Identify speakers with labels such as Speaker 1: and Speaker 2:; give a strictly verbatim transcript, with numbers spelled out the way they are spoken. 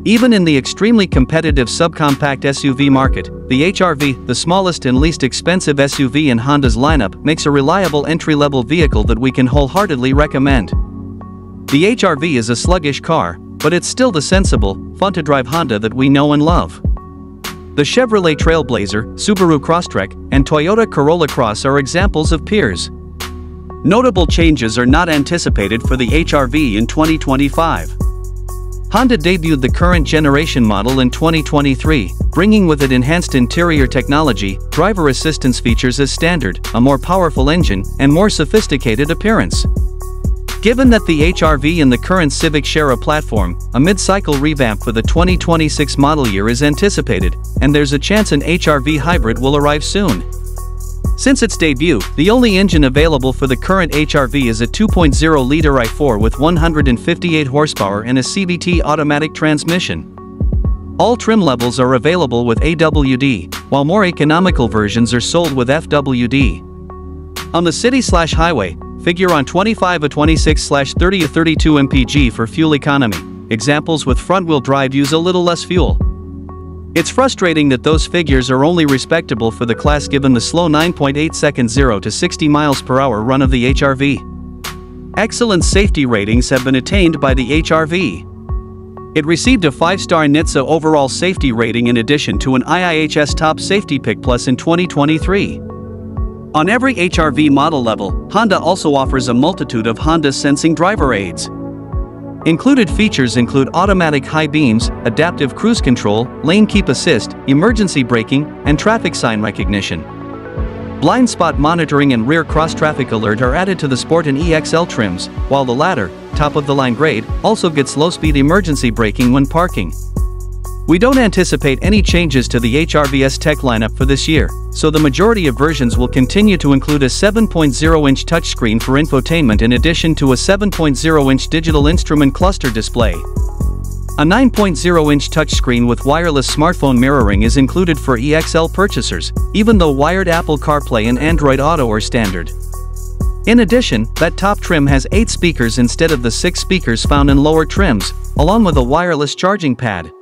Speaker 1: Even in the extremely competitive subcompact S U V market, the H R V, the smallest and least expensive S U V in Honda's lineup, makes a reliable entry-level vehicle that we can wholeheartedly recommend. The H R V is a sluggish car, but it's still the sensible, fun-to-drive Honda that we know and love. The Chevrolet Trailblazer, Subaru Crosstrek, and Toyota Corolla Cross are examples of peers. Notable changes are not anticipated for the H R V in twenty twenty-five. Honda debuted the current generation model in twenty twenty-three, bringing with it enhanced interior technology, driver assistance features as standard, a more powerful engine, and more sophisticated appearance. Given that the H R V and the current Civic share a platform, a mid-cycle revamp for the twenty twenty-six model year is anticipated, and there's a chance an H R V hybrid will arrive soon. Since its debut, the only engine available for the current H R V is a two point oh liter I four with one hundred fifty-eight horsepower and a C V T automatic transmission. All trim levels are available with A W D, while more economical versions are sold with F W D. On the city-slash-highway, figure on twenty-five A twenty-six thirty A thirty-two M P G for fuel economy. Examples with front-wheel drive use a little less fuel. It's frustrating that those figures are only respectable for the class given the slow nine point eight second zero to sixty miles per hour run of the H R V. Excellent safety ratings have been attained by the H R V. It received a five star N H T S A overall safety rating in addition to an I I H S Top Safety Pick Plus in twenty twenty-three. On every H R V model level, Honda also offers a multitude of Honda sensing driver aids. Included features include automatic high beams, adaptive cruise control, lane keep assist, emergency braking, and traffic sign recognition. Blind spot monitoring and rear cross-traffic alert are added to the Sport and E X L trims, while the latter, top-of-the-line grade, also gets low-speed emergency braking when parking. We don't anticipate any changes to the H R V's tech lineup for this year, so the majority of versions will continue to include a seven point oh inch touchscreen for infotainment in addition to a seven point oh inch digital instrument cluster display. A nine point oh inch touchscreen with wireless smartphone mirroring is included for E X L purchasers, even though wired Apple CarPlay and Android Auto are standard. In addition, that top trim has eight speakers instead of the six speakers found in lower trims, along with a wireless charging pad.